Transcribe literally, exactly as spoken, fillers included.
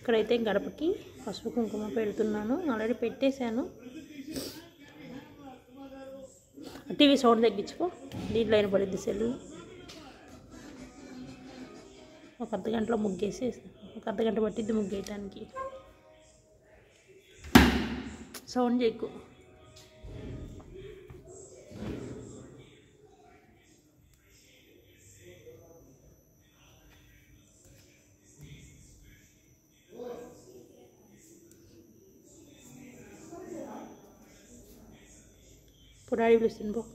ఇక్కడైతే గడపకి పసుపు కుంకుమ పెడుతున్నాను. ఆల్రెడీ పెట్టేశాను. టీవీ సౌండ్ తగ్గించుకో, దీంట్లో అయిన పడిద్ది సెల్లు. ఒక అర్ధ గంటలో ముగ్గేసేసి, ఒక అర్ధ గంట పట్టిద్ది ముగ్గేయటానికి. సౌండ్ చేయకు. ఇప్పుడు డాడీ పిలుస్తుంది పో.